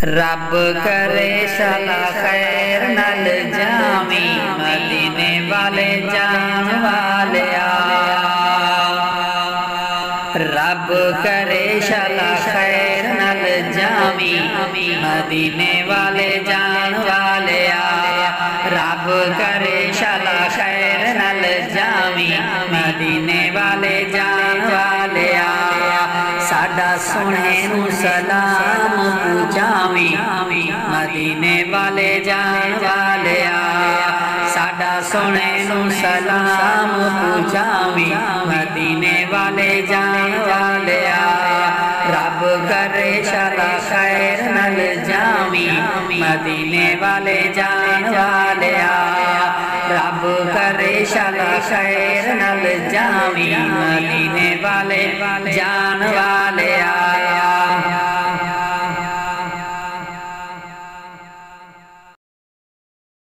رب کرے شالا خیر نال جامی مدینے والے جان والیا رب کرے شالا خیر نال جامی مدینے والے جان والیا رب کرے شالا خیر نال جامی مدینے والے جان والیا ساڈا سونے نو سلام پہنچاویں مدینے والے جان والیا ساڈا سونے نو سلام پہنچاویں مدینے والے جان والیا رب کرے شالا خیر نال جاویں مدینے والے جان والیا رب کرے شالا خیر نال جاویں مدینے والے جان والیا